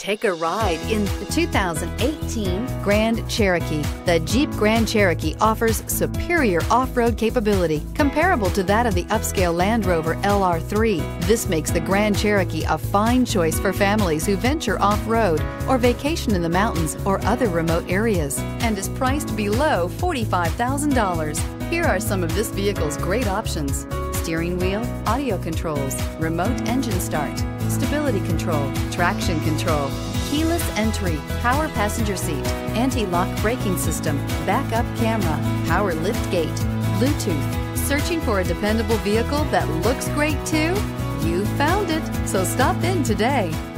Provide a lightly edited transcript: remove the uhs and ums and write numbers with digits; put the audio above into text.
Take a ride in the 2018 Grand Cherokee. The Jeep Grand Cherokee offers superior off-road capability comparable to that of the upscale Land Rover LR3. This makes the Grand Cherokee a fine choice for families who venture off-road or vacation in the mountains or other remote areas, and is priced below $45,000. Here are some of this vehicle's great options: steering wheel audio controls, remote engine start, stability control, traction control, keyless entry, power passenger seat, anti-lock braking system, backup camera, power lift gate, Bluetooth. Searching for a dependable vehicle that looks great too? You found it, so stop in today.